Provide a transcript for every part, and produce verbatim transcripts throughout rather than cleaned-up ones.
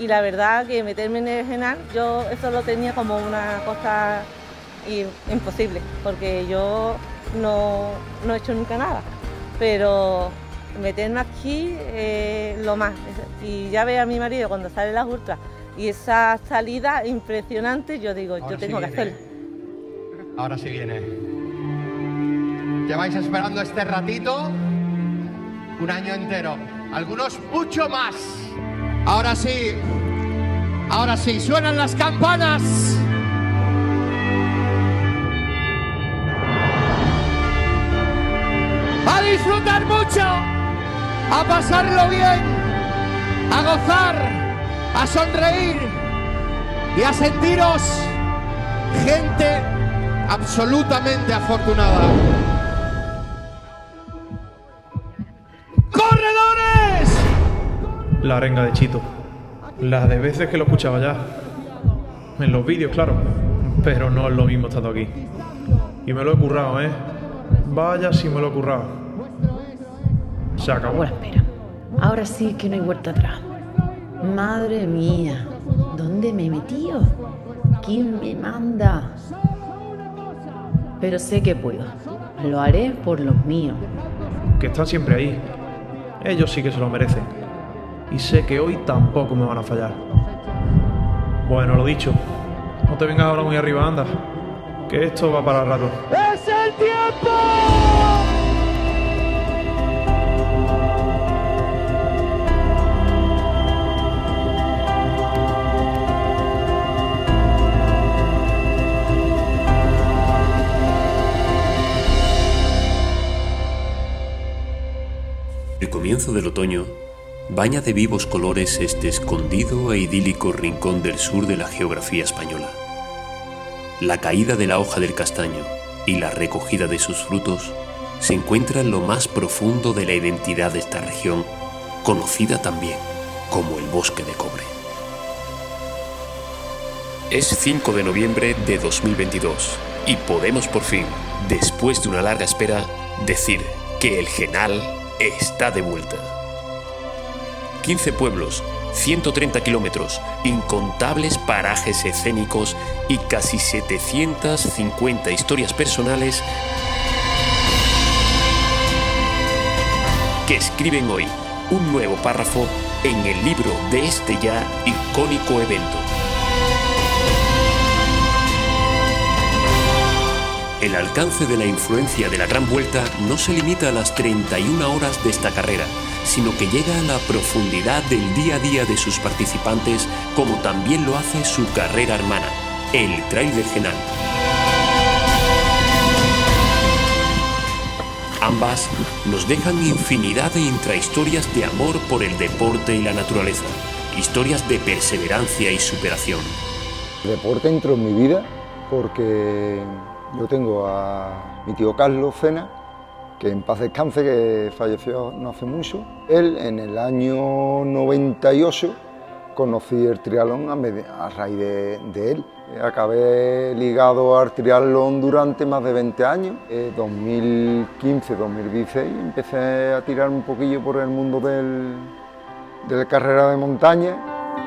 Y la verdad que meterme en el Genal, yo eso lo tenía como una cosa imposible, porque yo no, no he hecho nunca nada, pero meterme aquí es lo más. Y ya ve a mi marido cuando sale las ultras y esa salida impresionante, yo digo, ahora yo tengo sí que hacerlo. Ahora sí viene. Lleváis esperando este ratito un año entero, algunos mucho más. Ahora sí, ahora sí, suenan las campanas. A disfrutar mucho, a pasarlo bien, a gozar, a sonreír y a sentiros gente absolutamente afortunada. ¡Corredores! La arenga de Chito. La de veces que lo escuchaba ya. En los vídeos, claro. Pero no es lo mismo estando aquí. Y me lo he currado, ¿eh? Vaya si me lo he currado. Se acabó. Ahora espera. Ahora sí que no hay vuelta atrás. Madre mía. ¿Dónde me he metido? ¿Quién me manda? Pero sé que puedo. Lo haré por los míos. Que están siempre ahí. Ellos sí que se lo merecen. Y sé que hoy tampoco me van a fallar. Bueno, lo dicho. No te vengas ahora muy arriba, anda. Que esto va para rato. ¡Es el tiempo! El comienzo del otoño baña de vivos colores este escondido e idílico rincón del sur de la geografía española. La caída de la hoja del castaño y la recogida de sus frutos se encuentra en lo más profundo de la identidad de esta región, conocida también como el Bosque de Cobre. Es cinco de noviembre de dos mil veintidós y podemos por fin, después de una larga espera, decir que el Genal está de vuelta. quince pueblos, ciento treinta kilómetros, incontables parajes escénicos y casi setecientas cincuenta historias personales que escriben hoy un nuevo párrafo en el libro de este ya icónico evento. El alcance de la influencia de la Gran Vuelta no se limita a las treinta y una horas de esta carrera, sino que llega a la profundidad del día a día de sus participantes, como también lo hace su carrera hermana, el Trail del Genal. Ambas nos dejan infinidad de intrahistorias de amor por el deporte y la naturaleza, historias de perseverancia y superación. El deporte entró en mi vida porque yo tengo a mi tío Carlos Cena, que en paz descanse, que falleció no hace mucho. Él, en el año noventa y ocho, conocí el triatlón a, a raíz de, de él. Acabé ligado al triatlón durante más de veinte años. En dos mil quince dos mil dieciséis empecé a tirar un poquillo por el mundo del, de la carrera de montaña.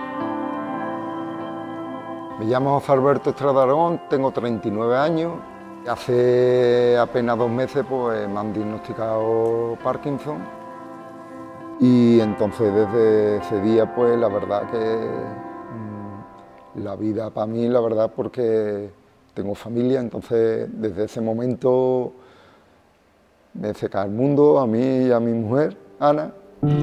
Me llamo José Alberto Estrada Aragón, tengo treinta y nueve años. Hace apenas dos meses pues, me han diagnosticado Parkinson y entonces desde ese día pues la verdad que mmm, la vida para mí, la verdad, porque tengo familia, entonces desde ese momento me seca el mundo, a mí y a mi mujer, Ana.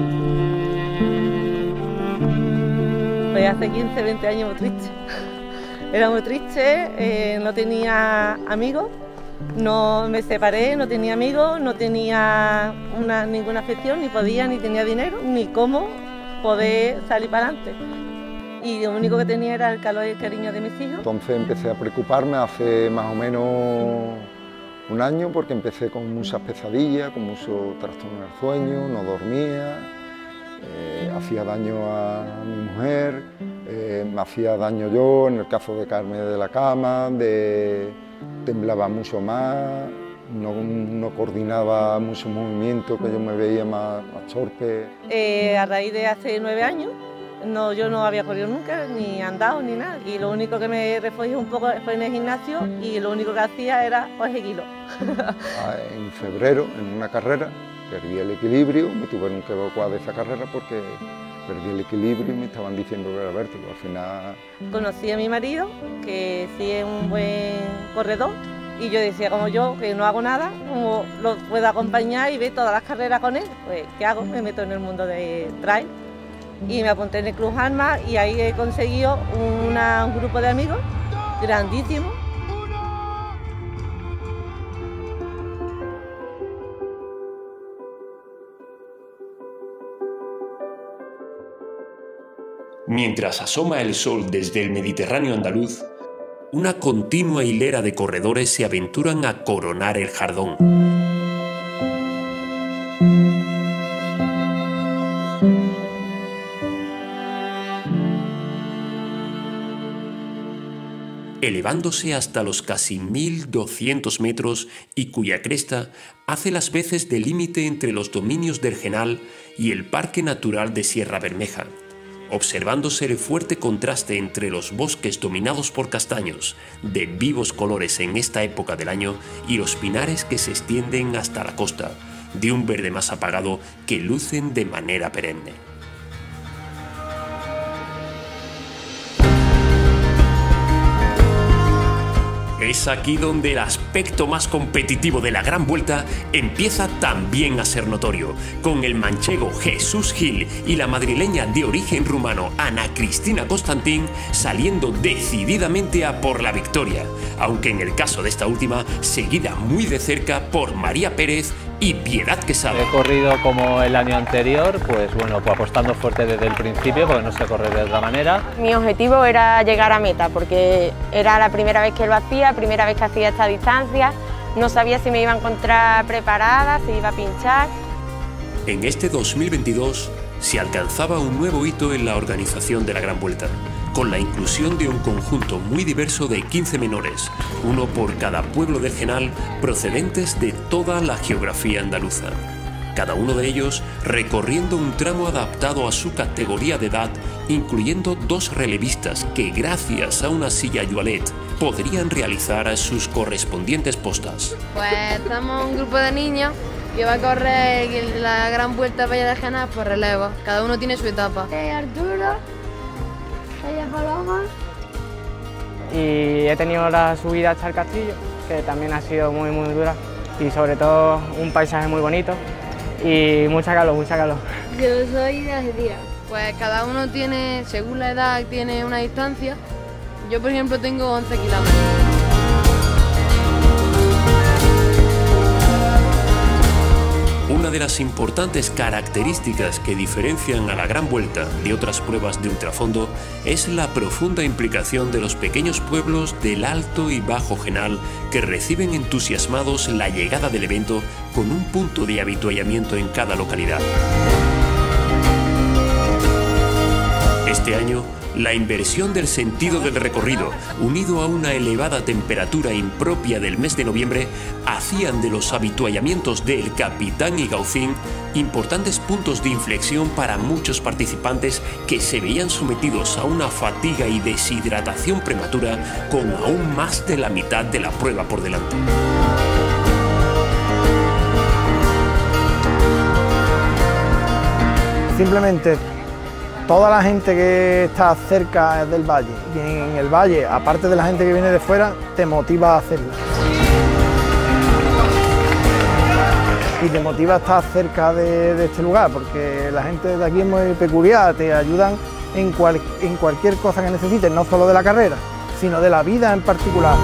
Pues hace quince, veinte años muy triste. Era muy triste, eh, no tenía amigos, no me separé, no tenía amigos, no tenía una, ninguna afección, ni podía, ni tenía dinero, ni cómo poder salir para adelante. Y lo único que tenía era el calor y el cariño de mis hijos. Entonces empecé a preocuparme hace más o menos un año porque empecé con muchas pesadillas, con mucho trastorno del sueño, no dormía, eh, hacía daño a mi mujer. Eh, me hacía daño yo, en el caso de caerme de la cama, de, temblaba mucho más, no, no coordinaba mucho movimiento, que yo me veía más, más torpe. Eh, a raíz de hace nueve años No, yo no había corrido nunca, ni andado, ni nada. Y lo único que me refugié un poco fue en el gimnasio y lo único que hacía era coger kilos. En febrero, en una carrera, perdí el equilibrio, me tuvieron que evacuar de esa carrera porque perdí el equilibrio y me estaban diciendo que era vértigo. Al final... Conocí a mi marido, que sí es un buen corredor, y yo decía, como yo, que no hago nada, como lo puedo acompañar y ver todas las carreras con él, pues ¿qué hago? Me meto en el mundo de trail y me apunté en el Club Alma y ahí he conseguido una, un grupo de amigos grandísimo. Mientras asoma el sol desde el Mediterráneo andaluz, una continua hilera de corredores se aventuran a coronar el Jardón. Elevándose hasta los casi mil doscientos metros y cuya cresta hace las veces de límite entre los dominios del Genal y el Parque Natural de Sierra Bermeja, observándose el fuerte contraste entre los bosques dominados por castaños, de vivos colores en esta época del año, y los pinares que se extienden hasta la costa, de un verde más apagado que lucen de manera perenne. Es aquí donde el aspecto más competitivo de la Gran Vuelta empieza también a ser notorio, con el manchego Jesús Gil y la madrileña de origen rumano Ana Cristina Constantín saliendo decididamente a por la victoria, aunque en el caso de esta última, seguida muy de cerca por María Pérez y Piedad Quesada. He corrido como el año anterior, pues bueno, pues apostando fuerte desde el principio, porque no sé correr de otra manera. Mi objetivo era llegar a meta, porque era la primera vez que lo hacía, primera vez que hacía esta distancia, no sabía si me iba a encontrar preparada, si iba a pinchar. En este dos mil veintidós se alcanzaba un nuevo hito en la organización de la Gran Vuelta, con la inclusión de un conjunto muy diverso de quince menores, uno por cada pueblo del Genal, procedentes de toda la geografía andaluza. Cada uno de ellos recorriendo un tramo adaptado a su categoría de edad, incluyendo dos relevistas que, gracias a una silla Yualet, podrían realizar sus correspondientes postas. Pues estamos un grupo de niños que va a correr la Gran Vuelta Valle del Genal por relevo. Cada uno tiene su etapa. Soy Arturo, soy Paloma. Y he tenido la subida hasta el castillo, que también ha sido muy muy dura. Y sobre todo un paisaje muy bonito y mucha calor, mucha calor. Yo soy de Algeciras. Pues cada uno tiene, según la edad, tiene una distancia. Yo, por ejemplo, tengo once kilómetros. Una de las importantes características que diferencian a la Gran Vuelta de otras pruebas de ultrafondo es la profunda implicación de los pequeños pueblos del Alto y Bajo Genal, que reciben entusiasmados la llegada del evento con un punto de avituallamiento en cada localidad. Este año, la inversión del sentido del recorrido, unido a una elevada temperatura impropia del mes de noviembre, hacían de los avituallamientos del Capitán y Gaucín importantes puntos de inflexión para muchos participantes que se veían sometidos a una fatiga y deshidratación prematura con aún más de la mitad de la prueba por delante. Simplemente toda la gente que está cerca del valle y en el valle, aparte de la gente que viene de fuera, te motiva a hacerlo. Y te motiva a estar cerca de, de este lugar, porque la gente de aquí es muy peculiar, te ayudan en, cual, en cualquier cosa que necesites, no solo de la carrera, sino de la vida en particular.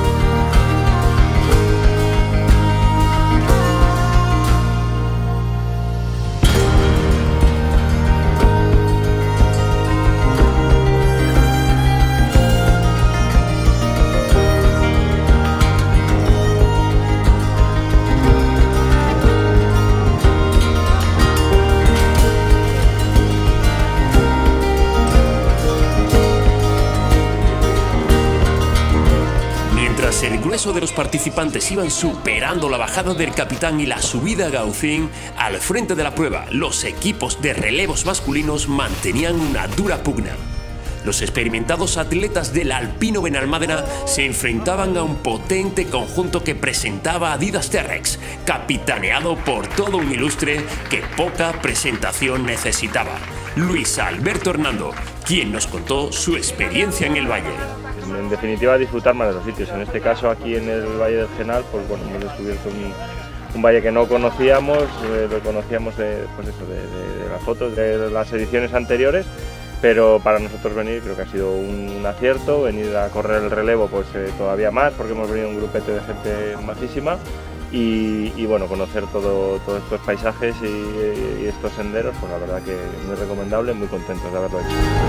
Mientras el grueso de los participantes iban superando la bajada del capitán y la subida a Gaucín, al frente de la prueba, los equipos de relevos masculinos mantenían una dura pugna. Los experimentados atletas del Alpino Benalmádena se enfrentaban a un potente conjunto que presentaba Adidas T-Rex, capitaneado por todo un ilustre que poca presentación necesitaba, Luis Alberto Hernando, quien nos contó su experiencia en el valle. En definitiva, disfrutar más de los sitios. En este caso, aquí en el Valle del Genal, pues bueno, hemos descubierto un, un valle que no conocíamos, eh, lo conocíamos de, pues eso, de, de, de las fotos de las ediciones anteriores. Pero para nosotros venir creo que ha sido un, un acierto, venir a correr el relevo pues eh, todavía más, porque hemos venido un grupete de gente majísima y, y bueno, conocer todo, todos estos paisajes y, y estos senderos, pues la verdad que muy recomendable, muy contentos de haberlo hecho.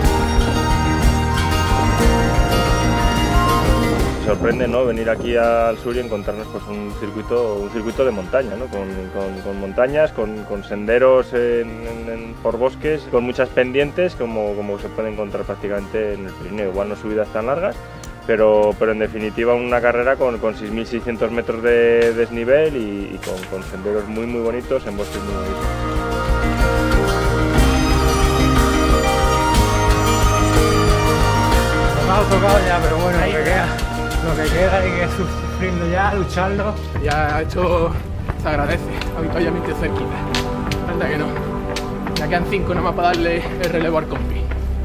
Sorprende, ¿no?, venir aquí al sur y encontrarnos pues un circuito, un circuito de montaña, ¿no?, con, con, con montañas, con, con senderos en, en, en, por bosques, con muchas pendientes como, como se puede encontrar prácticamente en el Pirineo. Igual no subidas tan largas, pero, pero en definitiva una carrera con, con seis mil seiscientos metros de desnivel y, y con, con senderos muy muy bonitos en bosques muy bonitos. Tocado, tocado ya, pero bueno, lo que queda. Lo que queda hay que sufriendo ya, lucharlo. Ya esto se agradece, habitualmente cerquita. Anda que no. Ya quedan cinco nada más para darle el relevo al compi.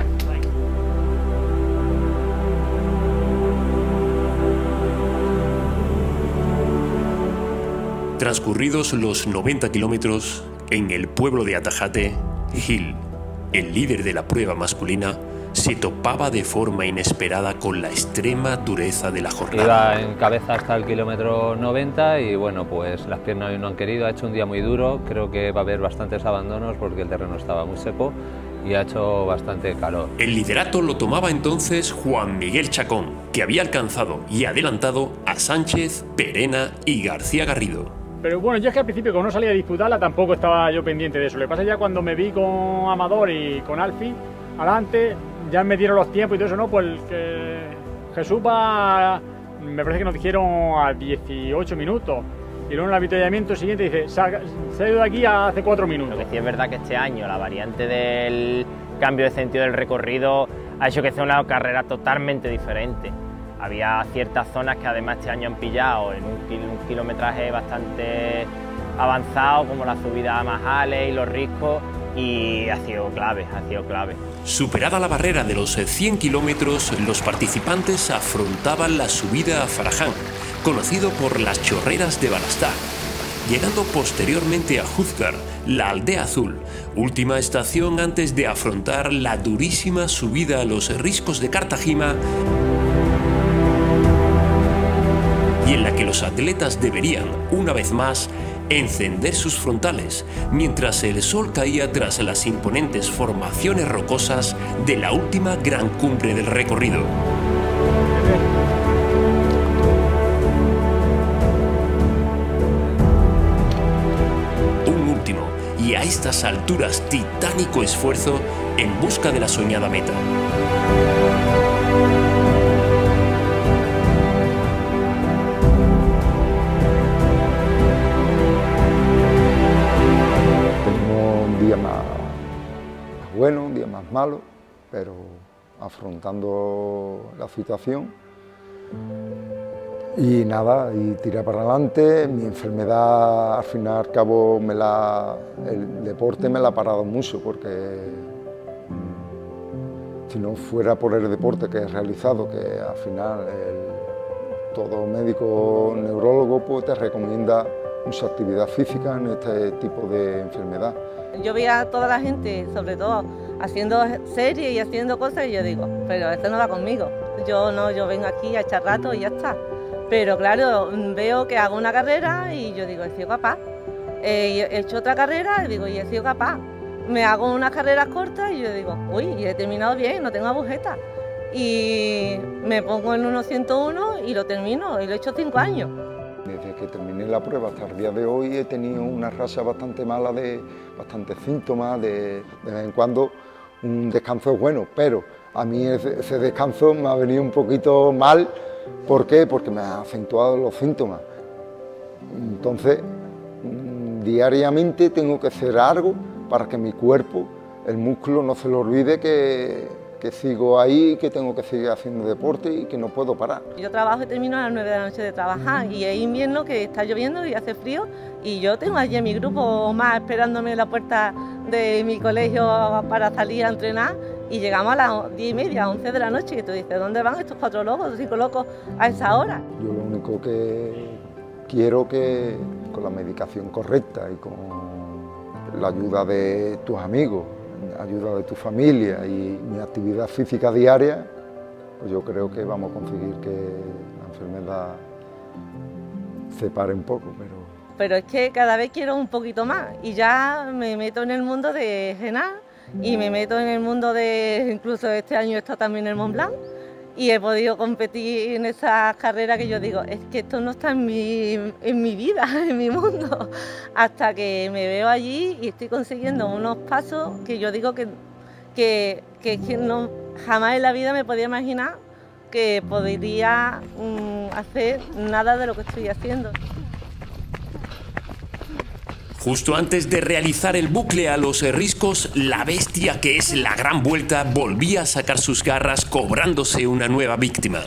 Transcurridos los noventa kilómetros, en el pueblo de Atajate, Gil, el líder de la prueba masculina, se topaba de forma inesperada con la extrema dureza de la jornada. Iba en cabeza hasta el kilómetro noventa y bueno, pues las piernas no han querido, ha hecho un día muy duro, creo que va a haber bastantes abandonos porque el terreno estaba muy seco y ha hecho bastante calor. El liderato lo tomaba entonces Juan Miguel Chacón, que había alcanzado y adelantado a Sánchez, Perena y García Garrido. Pero bueno, yo es que al principio, como no salía a disputarla, tampoco estaba yo pendiente de eso. Lo que pasa es ya cuando me vi con Amador y con Alfi adelante, ya me dieron los tiempos y todo eso, ¿no? Pues que Jesús va, me parece que nos dijeron a dieciocho minutos. Y luego en el avituallamiento siguiente dice, se ha, se ha ido de aquí hace cuatro minutos. Lo que sí es verdad que este año la variante del cambio de sentido del recorrido ha hecho que sea una carrera totalmente diferente. Había ciertas zonas que además este año han pillado en un, kil un kilometraje bastante avanzado, como la subida a Majales y los riscos, y ha sido clave, ha sido clave. Superada la barrera de los cien kilómetros, los participantes afrontaban la subida a Faraján, conocido por las chorreras de Balastá, llegando posteriormente a Júzcar, la aldea azul, última estación antes de afrontar la durísima subida a los riscos de Cartagena, y en la que los atletas deberían, una vez más, encender sus frontales, mientras el sol caía tras las imponentes formaciones rocosas de la última gran cumbre del recorrido. Un último, y a estas alturas titánico esfuerzo en busca de la soñada meta. Bueno, un día más malo, pero afrontando la situación y nada, y tiré para adelante. Mi enfermedad al final al cabo me la, el deporte me la ha parado mucho, porque si no fuera por el deporte que he realizado, que al final el, todo médico neurólogo pues, te recomienda mucha actividad física en este tipo de enfermedad. Yo veía a toda la gente, sobre todo, haciendo series y haciendo cosas y yo digo, pero esto no va conmigo. Yo no, yo vengo aquí a echar rato y ya está. Pero claro, veo que hago una carrera y yo digo, he sido capaz. Eh, he hecho otra carrera y digo, y he sido capaz. Me hago unas carreras cortas y yo digo, uy, y he terminado bien, no tengo agujetas. Y me pongo en uno ciento uno y lo termino, y lo he hecho cinco años. Desde que terminé la prueba hasta el día de hoy he tenido una racha bastante mala, de bastantes síntomas, de, de vez en cuando un descanso es bueno, pero a mí ese, ese descanso me ha venido un poquito mal ¿Por qué? Porque me ha acentuado los síntomas. Entonces, diariamente tengo que hacer algo para que mi cuerpo, el músculo, no se lo olvide que, que sigo ahí, que tengo que seguir haciendo deporte y que no puedo parar. Yo trabajo y termino a las nueve de la noche de trabajar y es invierno que está lloviendo y hace frío y yo tengo allí a mi grupo más esperándome en la puerta de mi colegio para salir a entrenar y llegamos a las diez y media, once de la noche y tú dices, ¿dónde van estos cuatro locos, cinco locos a esa hora? Yo lo único que quiero que con la medicación correcta y con la ayuda de tus amigos, ayuda de tu familia y mi actividad física diaria, pues yo creo que vamos a conseguir que la enfermedad se pare un poco. Pero, pero es que cada vez quiero un poquito más y ya me meto en el mundo de Genal y me meto en el mundo de, incluso este año he estado también en el Mont Blanc y he podido competir en esa carrera que yo digo, es que esto no está en mi, en mi vida, en mi mundo, hasta que me veo allí y estoy consiguiendo unos pasos que yo digo que, que, que, que no, jamás en la vida me podía imaginar que podría um, hacer nada de lo que estoy haciendo. Justo antes de realizar el bucle a los riscos, la bestia que es la Gran Vuelta volvía a sacar sus garras cobrándose una nueva víctima.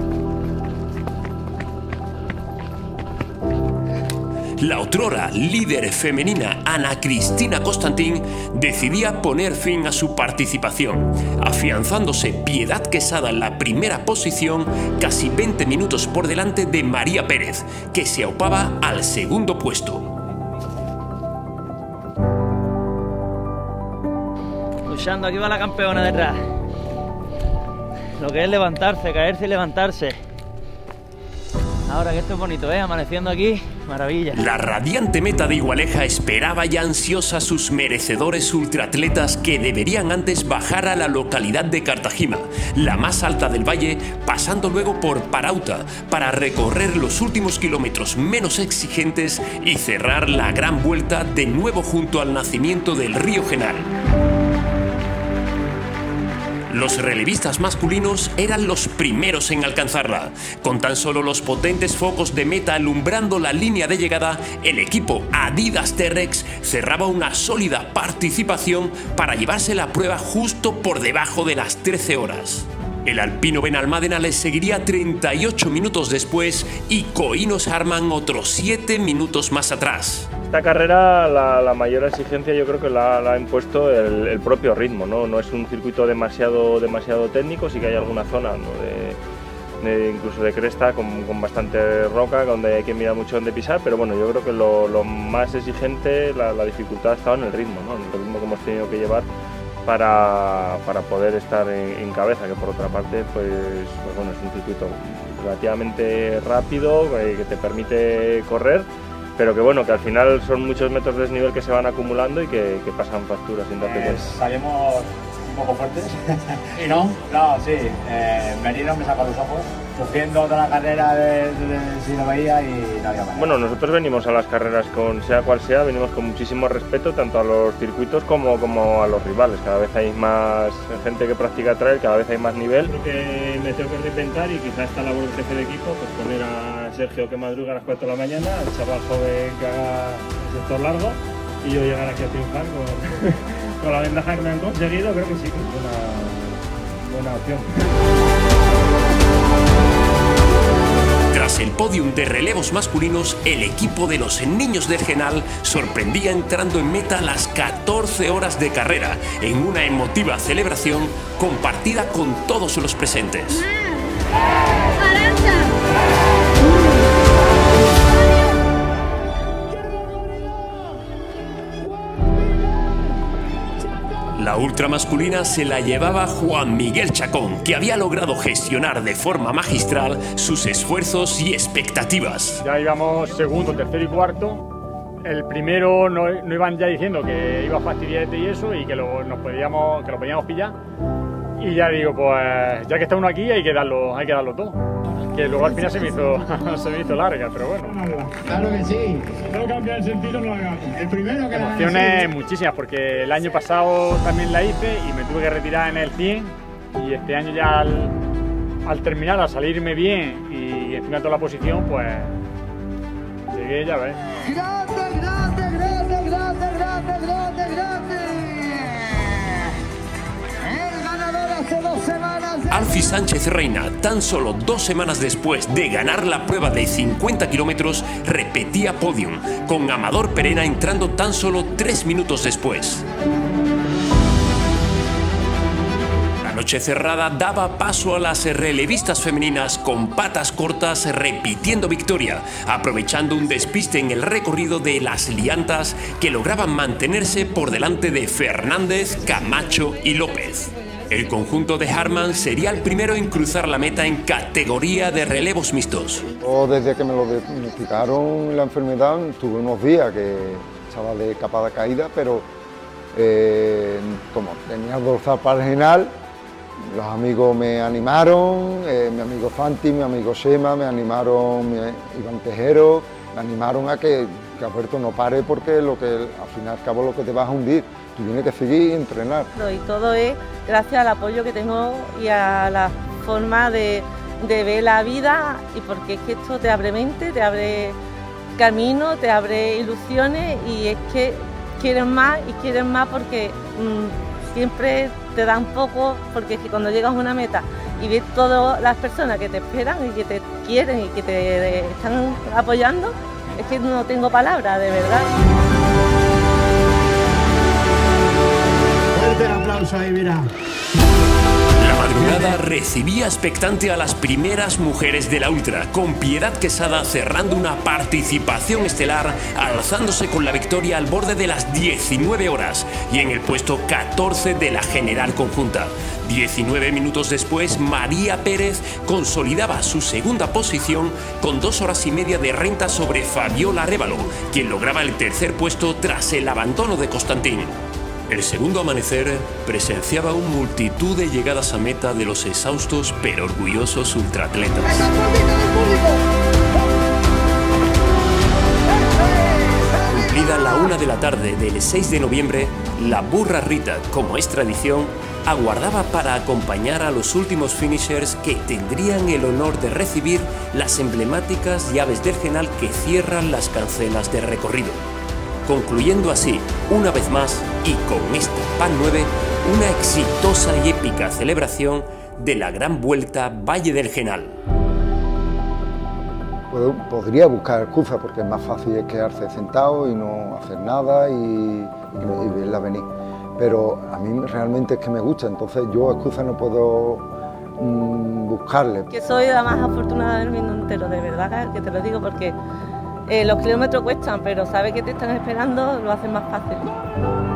La otrora líder femenina Ana Cristina Constantín decidía poner fin a su participación, afianzándose Piedad Quesada en la primera posición, casi veinte minutos por delante de María Pérez, que se aupaba al segundo puesto. Luchando, aquí va la campeona detrás. Lo que es levantarse, caerse y levantarse. Ahora que esto es bonito, ¿eh? Amaneciendo aquí, maravilla. La radiante meta de Igualeja esperaba ya ansiosa a sus merecedores ultraatletas que deberían antes bajar a la localidad de Cartagena, la más alta del valle, pasando luego por Parauta para recorrer los últimos kilómetros menos exigentes y cerrar la Gran Vuelta de nuevo junto al nacimiento del río Genal. Los relevistas masculinos eran los primeros en alcanzarla. Con tan solo los potentes focos de meta alumbrando la línea de llegada, el equipo Adidas T-Rex cerraba una sólida participación para llevarse la prueba justo por debajo de las trece horas. El alpino Benalmádena les seguiría treinta y ocho minutos después y Coínos Harman otros siete minutos más atrás. Esta carrera la, la mayor exigencia yo creo que la, la ha impuesto el, el propio ritmo, ¿no? No es un circuito demasiado, demasiado técnico, sí que hay alguna zona, ¿no? de, de, incluso de cresta con, con bastante roca, donde hay que mirar mucho dónde pisar, pero bueno, yo creo que lo, lo más exigente, la, la dificultad ha estado en el ritmo, ¿no? En el ritmo que hemos tenido que llevar para, para poder estar en, en cabeza, que por otra parte pues, pues bueno, es un circuito relativamente rápido, eh, que te permite correr, pero que bueno, que al final son muchos metros de desnivel que se van acumulando y que, que pasan facturas sin darte cuenta. Eh, salimos un poco fuertes. ¿Y no? No, sí. Eh, Merino me sacó los ojos, sufriendo toda la carrera de, de, de, si lo veía y no había manera. Bueno, nosotros venimos a las carreras con sea cual sea, venimos con muchísimo respeto tanto a los circuitos como, como a los rivales. Cada vez hay más gente que practica trail, cada vez hay más nivel. Creo que me tengo que reinventar y quizás esta labor de jefe de equipo, pues poner a Sergio que madruga a las cuatro de la mañana, al chaval joven que haga el sector largo y yo llegar aquí a triunfar con, con la ventaja que me han conseguido. Creo que sí, que es una buena opción. Tras el podium de relevos masculinos, el equipo de los niños del Genal sorprendía entrando en meta a las catorce horas de carrera, en una emotiva celebración compartida con todos los presentes. La ultra masculina se la llevaba Juan Miguel Chacón, que había logrado gestionar de forma magistral sus esfuerzos y expectativas. Ya íbamos segundo, tercero y cuarto. El primero no, no iban ya diciendo que iba a fastidiarte y eso, y que lo, nos podíamos, que lo podíamos pillar. Y ya digo, pues ya que está uno aquí hay que darlo, hay que darlo todo. Que luego al final se me hizo, se me hizo larga, pero bueno. Claro que sí. Si no cambia el sentido, no lo hagamos. El primero que Emociones muchísimas, porque el año pasado también la hice y me tuve que retirar en el cien. Y este año ya al, al terminar, a salirme bien y encima toda la posición, pues llegué, ya ves. ¡Grande, grande, grande, grande, grande, grande, grande! El ganador hace dos semanas... Alfie Sánchez Reina, tan solo dos semanas después de ganar la prueba de cincuenta kilómetros, repetía podium, con Amador Perena entrando tan solo tres minutos después. La noche cerrada daba paso a las relevistas femeninas con patas cortas repitiendo victoria, aprovechando un despiste en el recorrido de las liantas que lograban mantenerse por delante de Fernández, Camacho y López. El conjunto de Harman sería el primero en cruzar la meta en categoría de relevos mixtos. Yo, desde que me lo diagnosticaron la enfermedad, tuve unos días que estaba de capa de caída, pero eh, como tenía dorsal pargenal, los amigos me animaron, eh, mi amigo Fanti, mi amigo Sema, me animaron, mi Iván Tejero, me animaron a que, que Alberto no pare porque lo que, al fin y al cabo lo que te vas a hundir, tú tienes que seguir y entrenar. Y todo es gracias al apoyo que tengo y a la forma de, de ver la vida, y porque es que esto te abre mente, te abre camino, te abre ilusiones, y es que quieres más y quieres más porque mmm, siempre te dan poco, porque es que cuando llegas a una meta y ves todas las personas que te esperan y que te quieren y que te están apoyando, es que no tengo palabras, de verdad. Fuerte el aplauso ahí, mira. La madrugada recibía expectante a las primeras mujeres de la ultra, con Piedad Quesada cerrando una participación estelar, alzándose con la victoria al borde de las diecinueve horas y en el puesto catorce de la general conjunta. diecinueve minutos después, María Pérez consolidaba su segunda posición con dos horas y media de renta sobre Fabiola Arévalo, quien lograba el tercer puesto tras el abandono de Constantín. El segundo amanecer presenciaba una multitud de llegadas a meta de los exhaustos pero orgullosos ultraatletas. Cumplida la una de la tarde del seis de noviembre, la burra Rita, como es tradición, aguardaba para acompañar a los últimos finishers que tendrían el honor de recibir las emblemáticas llaves del Genal que cierran las cancelas de recorrido, concluyendo así, una vez más, y con esta P A N nueve, una exitosa y épica celebración de la Gran Vuelta Valle del Genal. Puedo, podría buscar excusa porque es más fácil es quedarse sentado y no hacer nada y, y, y verla venir. Pero a mí realmente es que me gusta, entonces yo excusa no puedo mmm, buscarle. Que soy la más afortunada del mundo entero, de verdad que te lo digo, porque eh, los kilómetros cuestan, pero sabes que te están esperando, lo hacen más fácil.